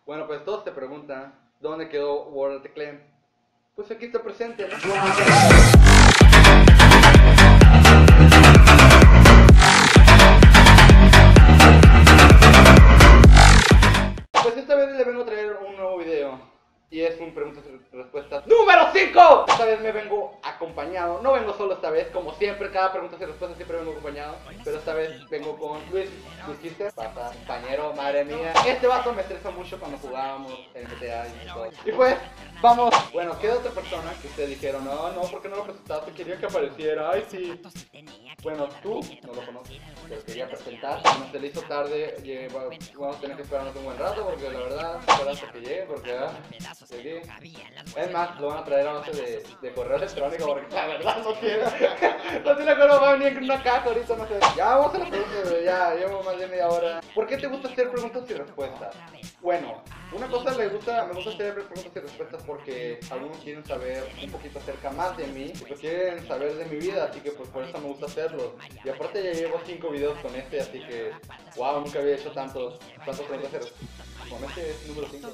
Bueno, pues todos te preguntan, ¿dónde quedó World of the Clan? Pues aquí está presente, ¿no? Pues esta vez les vengo a traer un nuevo video. Y es un preguntas y respuestas ¡número 5! Esta vez me vengo acompañado, no vengo solo esta vez, como siempre, cada preguntas y respuestas siempre vengo acompañado. Pero esta vez vengo con Luis Kister, papá, compañero, madre mía. Este vato me estresa mucho cuando jugábamos en GTA y todo. Y pues, vamos. Bueno, queda otra persona que ustedes dijeron, no, ¿por qué no lo presentaste? Quería que apareciera, ay sí. Bueno, tú no lo conoces, pero quería presentar. No se le hizo tarde, vamos a tener que esperarnos un buen rato porque la verdad, esperar hasta que llegue porque llegué. Es más, lo van a traer a base de correo electrónico porque la verdad no tiene acuerdo, va a venir en una caja ahorita, no sé. Ya vamos a la pregunta, ya llevo más de media hora. ¿Por qué te gusta hacer preguntas y respuestas? Bueno, una cosa me gusta hacer preguntas y respuestas porque algunos quieren saber un poquito acerca más de mí, y pues quieren saber de mi vida, así que pues por eso me gusta hacerlo. Y aparte ya llevo 5 videos con este, así que wow, nunca había hecho tantos preguntas y respuestas. Con este es número 5.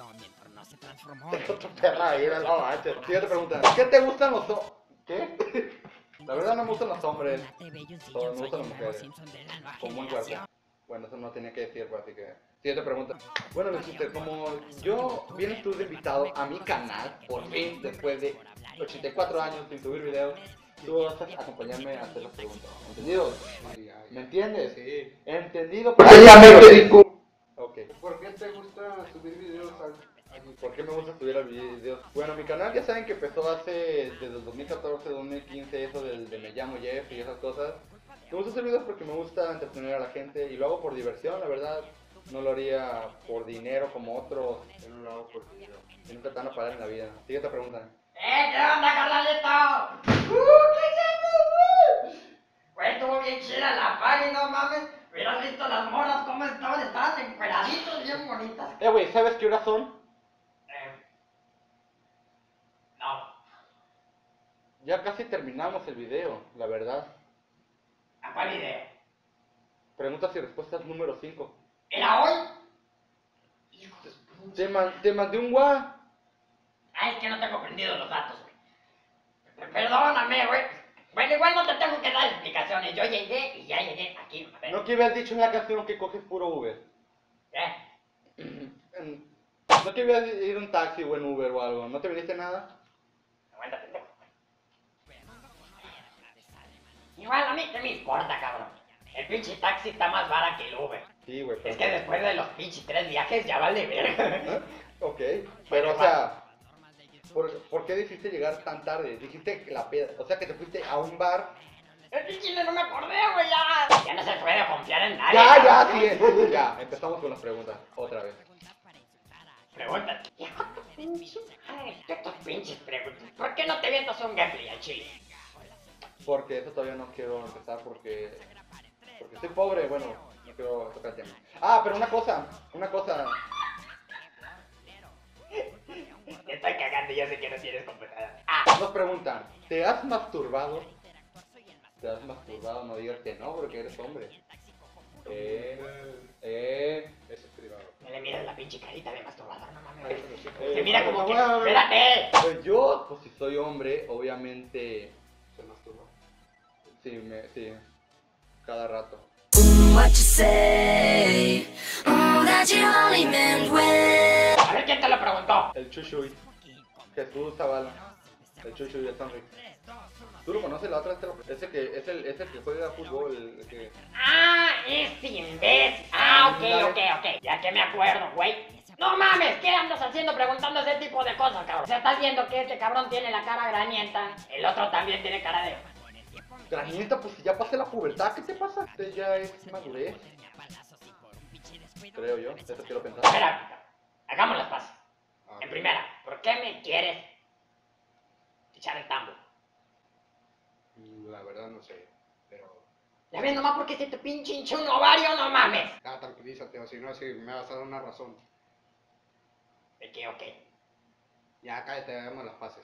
Otra perra ahí, no manches. Siguiente pregunta. ¿Qué te gustan los hombres? ¿Qué? La verdad no me gustan los hombres. Solo me gustan las mujeres. Con buen cuerpo. Bueno, eso no tenía que decir, así que... Siguiente pregunta. Bueno, Luisito, como yo vienes tú de invitado a mi canal, por fin, después de 84 años sin subir videos, tú vas a acompañarme a hacer las preguntas. ¿Entendido? ¿Me entiendes? Sí. ¿Entendido? Ok. ¿Por qué te gusta subir videos allí? ¿Por qué me gusta subir videos? Bueno, mi canal ya saben que empezó desde el 2014, 2015, eso de Me llamo Jeff y esas cosas. Me gusta hacer videos porque me gusta entretener a la gente y lo hago por diversión, la verdad. No lo haría por dinero como otros. Yo no lo hago por dinero. Y nunca te van a parar en la vida. Siguiente pregunta. ¿Qué onda, carnalito? ¿Qué es eso, güey? Estuvo bien chida la party, no mames. Hubieras visto las morras cómo estaban encueraditos, bien bonitas. Güey, ¿sabes qué horas son? No. Ya casi terminamos el video, la verdad. ¿A cuál video? Preguntas y respuestas número 5. ¿Era hoy? Hijo de puta. Te mandé un WhatsApp. Ay, es que no tengo prendidos los datos, güey. Perdóname, güey. Bueno, igual no te tengo que dar explicaciones. Yo llegué y ya llegué aquí. A ver. No que habías dicho en la canción que coges puro Uber. No te ibas a ir un taxi o en Uber o algo, ¿no te viniste nada? Aguanta, pendejo. Igual a mí, ¿qué me importa, cabrón? El pinche taxi está más barato que el Uber. Sí, güey, pero... Es que después de los pinches 3 viajes ya vale verga. Ok, pero o sea, ¿por qué decidiste llegar tan tarde? Dijiste que la peda, o sea que te fuiste a un bar. El pinche no me acordé, güey, ya. Ya no se puede confiar en nadie. Ya, cabrón. sí, ya, empezamos con las preguntas, otra vez. Pregúntate. Hijo de pinche madre, ¿qué tus pinches preguntas? ¿Por qué no te vienes un gameplay al chile? Porque eso todavía no quiero empezar porque soy pobre, bueno, no quiero tocar el tema. Ah, pero una cosa. Te estoy cagando y yo sé que no tienes computadora. Nos preguntan, ¿te has masturbado? ¿Te has masturbado? No digas que no, porque eres hombre. Eso es privado. No le miras la pinche carita de masturbador, no mames. Eso sí. Se mira como que... bueno, ¡Espérate! Pues yo, pues si soy hombre, obviamente, Se masturba. sí, cada rato. What you say? That you only meant well. A ver, ¿quién te lo preguntó? El Chuchuy, Jesús Zavala, el Chuchuy de San Rico. ¿Tú lo conoces? La otra es el que juega fútbol, el que... Ah, ese imbécil. Ok. Ya que me acuerdo, güey. No mames, ¿qué andas haciendo preguntando ese tipo de cosas, cabrón? O sea, estás viendo que este cabrón tiene la cara granienta, el otro también tiene cara de... Granienta, pues si ya pasé la pubertad, ¿qué te pasa? Este ya es madurez. Creo yo, eso quiero pensar. Espera, hagamos las paces. Ah, En primera, ¿por qué me quieres echar el tambo? La verdad no sé, pero... Ya ves, nomás porque se te pinche hincha un ovario, no mames. Ya, tranquilízate, o si no, así me vas a dar una razón. ¿De qué o qué? Ya, cállate, hagamos las paces.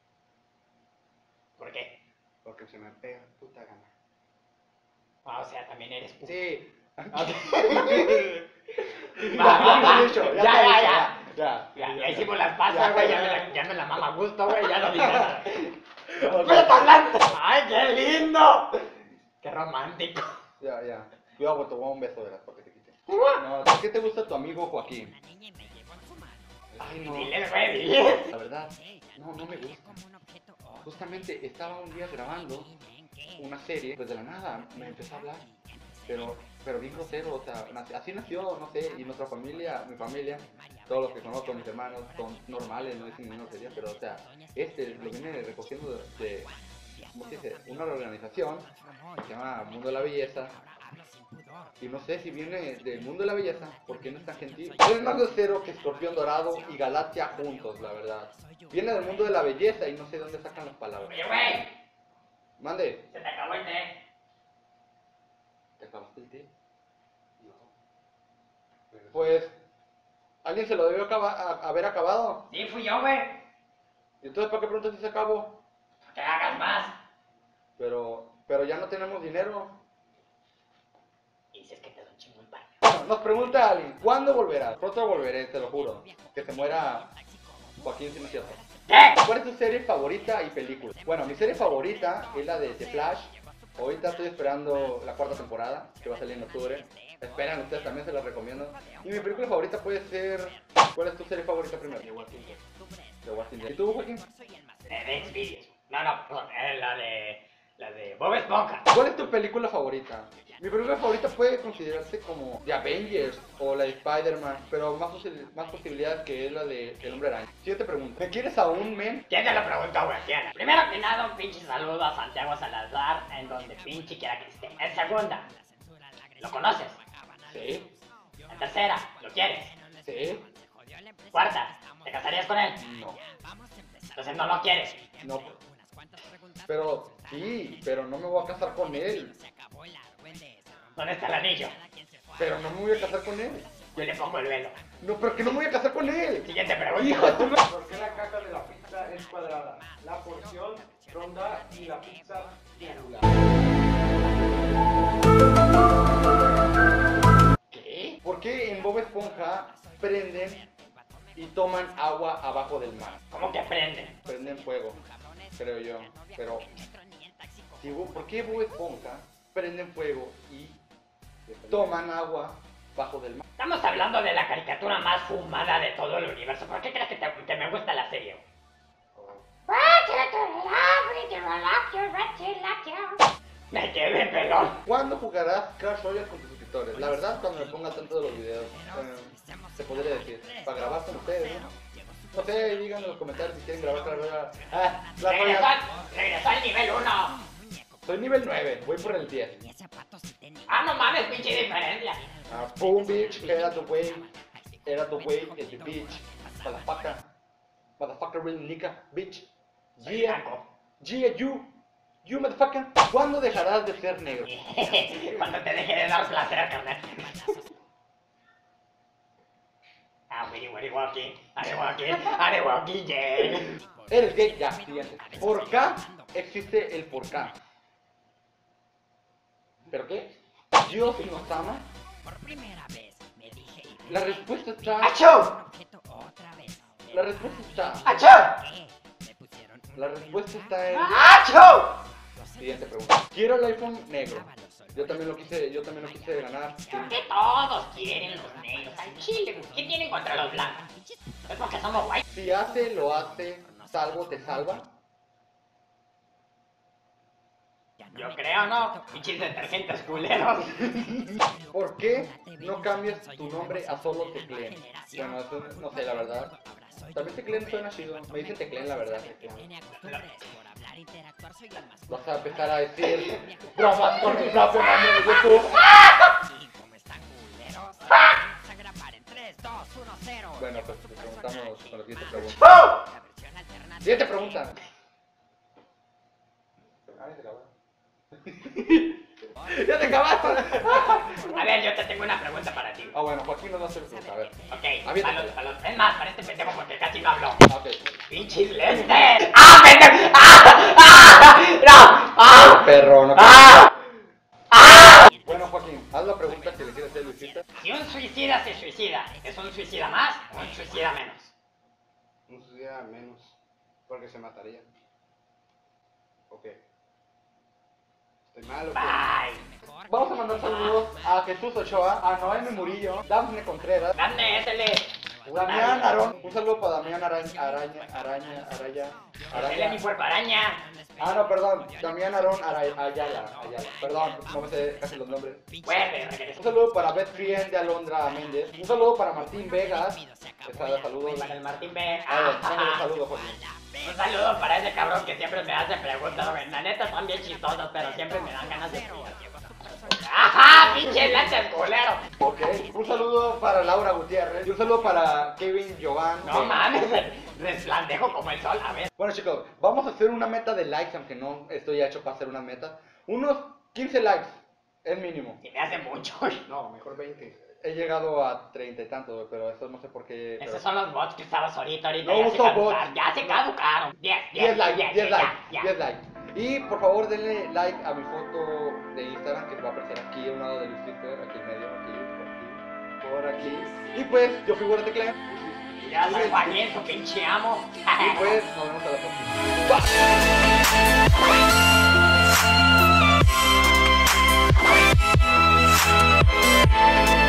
¿Por qué? Porque se me pega puta gana. Ah, o sea, también eres puto. Sí. Va. Ya Ya hicimos las pasas, güey, ya me la mama a gusto, güey, ya no dice nada. Ok. ¡Vete hablando! ¡Ay, qué lindo! ¡Qué romántico! Ya. Cuidado, te voy a un beso de las para que te quite. No, ¿por qué te gusta tu amigo Joaquín? Ay, no. Dile, güey, dile. La verdad, no me gusta. Justamente estaba un día grabando una serie, pues de la nada me empezó a hablar. Pero bien grosero, o sea, así nació, no sé, y nuestra familia, mi familia, todos los que conozco, mis hermanos, son normales, no dicen ninguna grosería, pero o sea, lo viene recogiendo de ¿cómo se dice? Una organización que se llama Mundo de la Belleza. Y no sé si viene del Mundo de la Belleza, porque no es tan gentil. Es más grosero que Escorpión Dorado y Galaxia juntos, la verdad. Viene del Mundo de la Belleza y no sé de dónde sacan las palabras. Oye, güey, Mande. se te acabó el té. ¿Te acabaste el té? Pues, alguien se lo debió haber acabado. Sí, fui yo, güey. ¿Y entonces para qué preguntas si se acabó? Que hagas más. Pero ya no tenemos dinero. Y dices que te da un chingo el baño. Bueno, nos pregunta alguien, ¿cuándo volverás? Pronto volveré, te lo juro. Que se muera Joaquín, si no es cierto. ¿Qué? ¿Cuál es tu serie favorita y película? Bueno, mi serie favorita es la de The Flash. Ahorita estoy esperando la 4ª temporada, que va a salir en octubre. Esperan ustedes, también se la recomiendo. Y mi película favorita puede ser... ¿Cuál es tu serie favorita primero? The Walking Dead. ¿Y tú, Joaquín? De Xvideos. No, perdón, la de Bob Esponja. ¿Cuál es tu película favorita? Mi película favorita puede considerarse como The Avengers o la de Spider-Man, pero más posibilidades que es la de El Hombre Araña. Siguiente pregunta. ¿Me quieres aún, men? ¿Quién te lo preguntó, güey? ¿Quién? Primero que nada, un pinche saludo a Santiago Salazar, en donde pinche quiera que esté. En segunda, ¿lo conoces? Sí. En tercera, ¿lo quieres? Sí. Cuarta, ¿te casarías con él? No. Entonces no lo quieres. No. Pero sí, pero no me voy a casar con él. ¿Dónde está el anillo? Pero no me voy a casar con él. Yo le pongo el velo. No, pero que no me voy a casar con él. Siguiente pregunta. Hijo de tu ma- ¿Por qué la caja de la pizza es cuadrada? La porción ronda y la pizza triangular. ¿Qué? ¿Por qué en Bob Esponja prenden y toman agua abajo del mar? ¿Cómo que prende? Prenden fuego, creo yo. Pero, ¿por qué Bob Esponja prenden fuego y toman agua bajo del mar? Estamos hablando de la caricatura más fumada de todo el universo. ¿Por qué crees que me gusta la serie? Me quedé pelón. ¿Cuándo jugarás Clash Royale con tus suscriptores? La verdad, cuando me ponga tanto de los videos, se podría decir, para grabar con ustedes, ¿no? No sé, digan en los comentarios si quieren grabar Clash Royale. Clash Royale. Regresó al nivel 1. Soy nivel 9, voy por el 10. No mames, pinche diferencia. Boom, bitch, era the way, is the bitch. Motherfucker, real nigga, bitch. Yeah, you motherfucker. ¿Cuándo dejarás de ser negro? Cuando te deje de dar placer, carnal. Are walking, yeah. Eres gay, ya, siguiente. ¿Por qué existe el por qué? ¿Pero qué? ¿Dios nos ama? La respuesta está... ¡Achoo! La respuesta está... ¡Achoo! La respuesta está en... ¡Achoo! Siguiente pregunta. Quiero el iPhone negro. Yo también lo quise ganar. ¿Por qué todos quieren los negros al chile, güey? ¿Qué tienen contra los blancos? Es porque somos guay. Si hace, lo hace, salvo, te salva. Yo creo, ¿no? Pinches detergentes culeros. ¿Por qué no cambias tu nombre a solo Teclen? Bueno, eso no sé, la verdad. También Teclen suena chido. Me dicen Teclen, la verdad. Vas a empezar a decir bromas con tu propio nombre de YouTube. Bueno, pues te preguntamos con la siguiente pregunta. Siguiente pregunta. ¡Ya te acabaste! A ver, yo te tengo una pregunta para ti. Bueno, Joaquín nos va a hacer pregunta, a ver. Ok, Aviéntate. es más, para este pendejo porque casi no habló. Ok. ¡Pinches lentes! ¡Ah, pendejo! ¡No! Perro, no. Bueno, Joaquín, haz la pregunta que le quieres hacer a Luisita. Si un suicida se suicida, ¿es un suicida más o un suicida menos. Un suicida menos. Porque se mataría. Ok. Estoy mal, ok. Bye. Vamos a mandar saludos a Jesús Ochoa, a Noemi Murillo, Dafne Contreras, Dame, étele. Damián Arón. Un saludo para Damián Araya. Étele mi cuerpo araña. Ah, no, perdón. Damián Arón Ayala. Perdón, no me sé casi los nombres. Vuelve, regresa. Un saludo para Beth Frien de Alondra Méndez. Un saludo para Martín Vegas. Saludos. Para el Martín B. Un saludo, Jorge. Un saludo para ese cabrón que siempre me hace preguntas, güey. La neta están bien chistosas, pero siempre me dan ganas de pillar. ¡Ajá! ¡Pinche lentes, culero! Ok. Un saludo para Laura Gutiérrez. Y un saludo para Kevin Jovan. No mames, resplandejo como el sol, a ver. Bueno, chicos, vamos a hacer una meta de likes, aunque no estoy hecho para hacer una meta. Unos 15 likes, es mínimo. Y me hace mucho, güey. No, mejor 20. He llegado a 30 y tanto, güey, pero eso no sé por qué. Esos son los bots que usabas ahorita. No Ya se uso caducaron. bots. Ya se caducaron. 10 likes, 10 likes, ya. 10 likes. Y por favor denle like a mi foto de Instagram que va a aparecer aquí a un lado de Luis Twitter, aquí en medio, aquí, por aquí. Y pues, yo fui Guarda Tecla. Ya soy Joaquín, tu pinche amo. Y pues, nos vemos a la próxima. ¡Bah!